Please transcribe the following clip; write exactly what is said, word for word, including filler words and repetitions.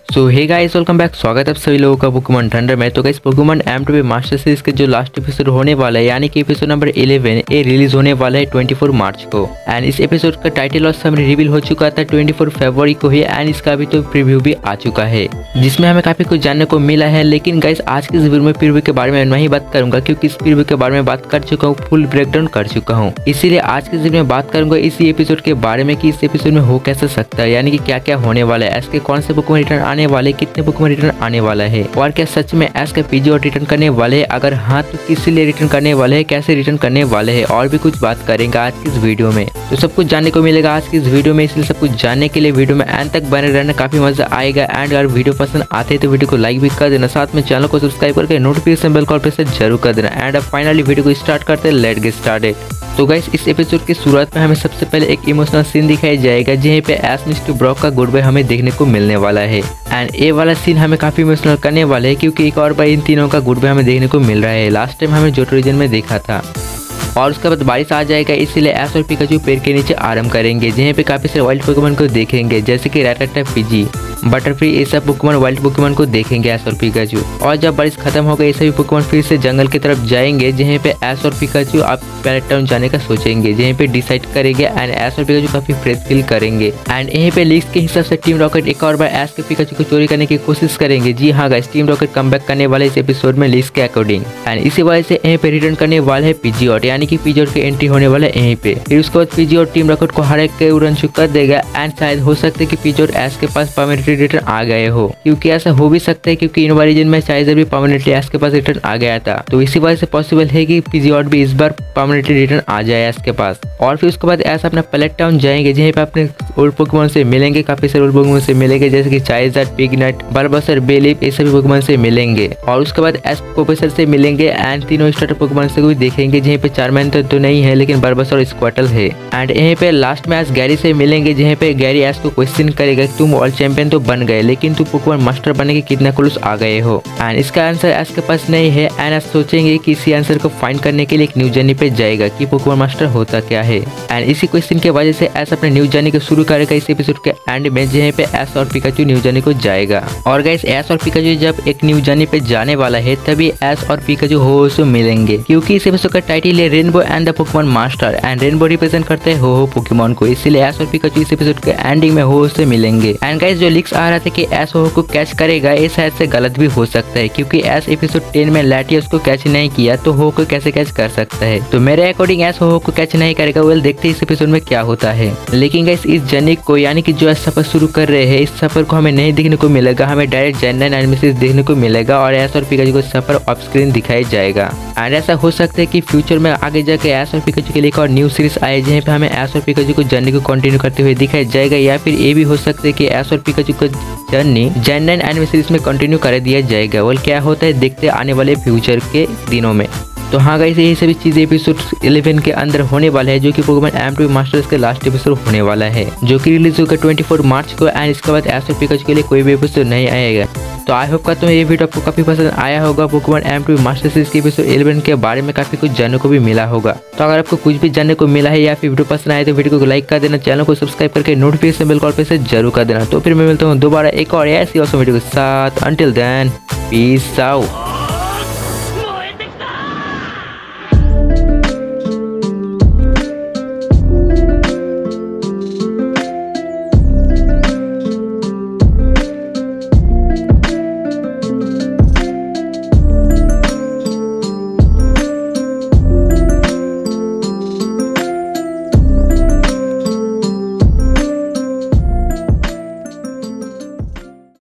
सो hey guys, welcome back. स्वागत है आप सभी लोगों का पोकेमॉन थंडर में। तो गाइस, Pokemon aim to be master series के जो लास्ट एपिसोड होने वाला है, यानी कि एपिसोड नंबर इलेवन, ये रिलीज होने वाला है चौबीस मार्च को। एंड इस एपिसोड का टाइटल और समरी रिवील हो चुका था चौबीस फरवरी को ही। एंड इसका अभी तो प्रीव्यू भी आ चुका है, जिसमें हमें काफी कुछ जानने को मिला है। लेकिन गाइस, आज की इस वीडियो में प्रीव्यू के बारे में नहीं बात करूंगा, क्योंकि इस प्रीव्यू के बारे में बात कर चुका हूँ, फुल ब्रेकडाउन कर चुका हूँ। इसीलिए आज की इस वीडियो में बात करूंगा इसी एपिसोड के बारे में कि इस एपिसोड में हो कैसे सकता है, यानी कि क्या क्या होने वाला है, ऐसे कौन से पोकेमॉन रिटर्न आने वाले, कितने पोकेमॉन रिटर्न आने वाला है, और क्या सच में एस का पीजीओट रिटर्न करने वाले हैं, अगर हाँ तो किस लिए रिटर्न करने वाले हैं, कैसे रिटर्न करने वाले हैं, और भी कुछ बात करेंगे आज की इस वीडियो में। तो सब कुछ जानने को मिलेगा आज की इस वीडियो में, इसलिए सब कुछ जानने के लिए वीडियो में एंड तक बने रहना, काफी मजा आएगा। एंड अगर वीडियो पसंद आते हैं तो वीडियो को लाइक भी कर देना, साथ में चैनल को सब्सक्राइब करके नोटिफिकेशन बेल कॉल पे से जरूर कर देना। एंड अब फाइनली वीडियो को स्टार्ट करते हैं, लेट्स गेट स्टार्टेड। तो गाइस, इस एपिसोड की शुरुआत में हमें सबसे पहले एक इमोशनल सीन दिखाई जाएगा, जहाँ पे एश मिस्टर ब्रॉक का गुड बाय हमें देखने को मिलने वाला है। एंड ये वाला सीन हमें काफी इमोशनल करने वाला है, क्योंकि एक और बार इन तीनों का गुड बाय हमें देखने को मिल रहा है। लास्ट टाइम हमें जोटो रीजन में देखा था। और उसके बाद बारिश आ जाएगा, इसीलिए एश और पिकाचू पेड़ के नीचे आराम करेंगे, जहाँ पे काफी सारे वाइल्ड पोकेमॉन को देखेंगे, जैसे कि रैटाटा, पीजी, बटरफ्री, ये सब पोकेमॉन वाइल्ड पोकेमॉन को देखेंगे एश और पिकाचू। और जब बारिश खत्म हो गई, ये सभी पोकेमॉन फिर से जंगल की तरफ जाएंगे, जहाँ पे एश और पिकाचू आप पैलेट टाउन जाने का सोचेंगे, जहाँ पे डिसाइड करेंगे। एंड एश और पिकाचू काफी फ्रेश फील करेंगे। एंड यहीं पे लीक्स के हिसाब से टीम रॉकेट एक और बार एश के पिकाचू को चोरी करने की कोशिश करेंगे। जी हाँ guys, team Rocket come back करने वाले इस एपिसोड में लीक्स के अकॉर्डिंग। एंड इसी वजह से यहीं पे रिटर्न करने वाले है पीजीओट, यानी कि पीजीओट के एंट्री होने वाला है यहीं पे। फिर उसके बाद पीजीओट टीम रॉकेट को हरा के उड़न शुरू कर देगा। एंड शायद हो सकता है कि पीजीओट एश के पास परमानेंटली रिटर्न आ गए हो, क्योंकि ऐसा हो भी सकता है, क्योंकि इन रीजन में चाइजर भी परमानेंटली एश के पास रिटर्न आ गया था। तो इसी वजह से पॉसिबल है कि पीजीओट भी इस बार परमानेंटली रिटर्न आ जाए एश के पास। और फिर उसके बाद एश अपना पैलेट टाउन जाएंगे, जहाँ पे अपने ओल्ड पोकेमॉन से मिलेंगे, काफी सारे ओल्ड पोकेमॉन से मिलेंगे, जैसे कि चाइजर, पिगनट, बल्बासर, बेलीफ, ये सभी पोकेमॉन से मिलेंगे। और उसके बाद एश प्रोफेसर से मिलेंगे। एंड तीनों स्टार्टर पोकेमॉन से भी देखेंगे, जहाँ पे चारमैन तो, तो नहीं है, लेकिन बल्बासर और स्क्वाटल है। एंड यहीं पे लास्ट में एश गैरी से मिलेंगे, जहाँ पे गैरी एश को क्वेश्चन करेगा कि तुम वर्ल्ड चैंपियन तो बन गए, लेकिन तुम पोकेमॉन मास्टर बनने के कितना क्लोज आ गए हो। एंड इसका आंसर एश के पास नहीं है। एंड एश सोचेंगे कि इसी आंसर को फाइंड करने के लिए एक न्यू जर्नी पे जाएगा कि पोकेमॉन मास्टर होता क्या है। एंड इसी क्वेश्चन की वजह से एश अपने न्यू जर्नी को शुरू करेगा इस एपिसोड के एंड में, जहाँ पे एश और पिकाचू न्यू जर्नी को जाएगा। और गाइस, एश और पिकाचू जब एक न्यू जर्नी पे जाने वाला है, तभी एश और पिकाचू हो सो मिलेंगे, क्योंकि इस एपिसोड का टाइटल है rainbow and the Pokemon master. And rainbow represent करते हैं हो हो पोकेमॉन को, इसीलिए एश और पिकाचू इस एपिसोड के एंडिंग में हो से मिलेंगे। एंड गाइस, जो लीक्स आ रहा था कि एश हो को कैच करेगा, ये शायद से गलत भी हो सकता है, क्योंकि एश एपिसोड टेन में लैटियस को कैच नहीं किया, तो हो को कैसे कैच कर सकता है। तो मेरे अकॉर्डिंग एश हो को कैच नहीं करेगा। वेल, देखते हैं इस एपिसोड में क्या होता है। लेकिन गाइस, इस जर्नी को, यानी कि जो सफर शुरू कर रहे हैं, इस सफर को हमें नहीं देखने को मिलेगा, हमें डायरेक्ट जेन नाइन एनिमेशन देखने को मिलेगा, और एश और पिकाचू को सफर ऑफ स्क्रीन दिखाई जाएगा। एंड ऐसा हो सकता है कि फ्यूचर में आगे जाके एश और पिकाचू के लिए एक और न्यू सीरीज आए, जहाँ पे हमें एश और पिकाचू को जर्नी को कंटिन्यू करते हुए दिखाई जाएगा। या फिर ये भी हो सकता है कि एश और पिकाचू को journey Gen nine anime series में कंटिन्यू कर दिया जाएगा। वेल, क्या होता है देखते आने वाले फ्यूचर के दिनों में। तो हाँ गाइस, यही सभी चीजें एपिसोड इलेवन के अंदर होने वाला है, जो कि Pokemon aim to be masters के लास्ट एपिसोड होने वाला है, जो कि रिलीज होगा चौबीस मार्च को। एंड इसके बाद एश और पिकाचू के लिए कोई भी एपिसोड नहीं आएगा। तो आई होप करता हूँ ये वीडियो आपको काफी पसंद आया होगा। Pokemon aim to be master series के एपिसोड इलेवन के बारे में काफी कुछ जानने को भी मिला होगा। तो अगर आपको कुछ भी जानने को मिला है या फिर वीडियो पसंद आए, तो वीडियो को लाइक कर देना, चैनल को सब्सक्राइब करके नोटिफिकेशन बेल कॉल पे से जरूर कर देना। तो फिर मैं मिलता हूँ दोबारा एक और ऐसी ऑसम वीडियो के साथ। Until then, peace out.